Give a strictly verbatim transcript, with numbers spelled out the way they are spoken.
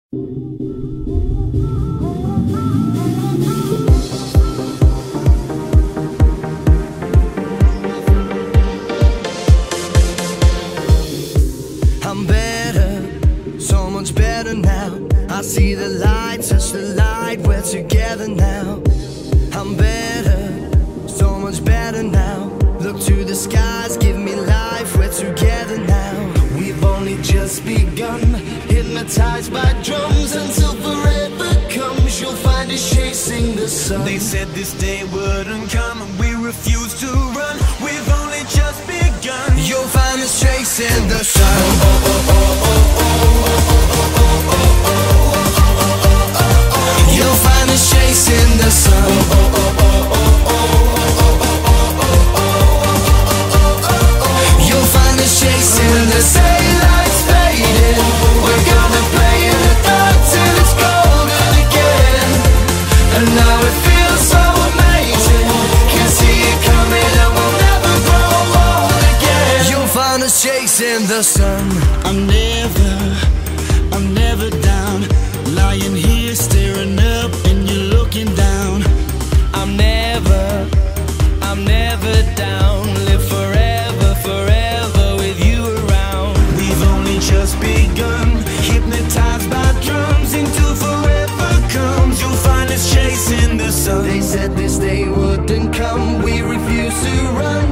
I'm better, so much better now. I see the light, touch the light, we're together now. I'm better, so much better now. Look to the skies, give me life, we're together now. We've only just begun, hypnotized by drums until forever comes. You'll find us chasing the sun. They said this day wouldn't come and we refuse to run. We've only just begun. You'll find us chasing the sun. You'll find us chasing the sun. You'll find us chasing the sun. Daylight's fading, we're gonna play in the dark till it's golden again. And now it feels so amazing, can see it coming and we'll never grow old again. You'll find us chasing the sun. I'm never, I'm never down, lying here staring up and you're looking down. I'm never, I'm never down. Live forever, forever with you around. We've only just begun, hypnotized by drums until forever comes. You'll find us chasing the sun. They said this day wouldn't come, we refuse to run.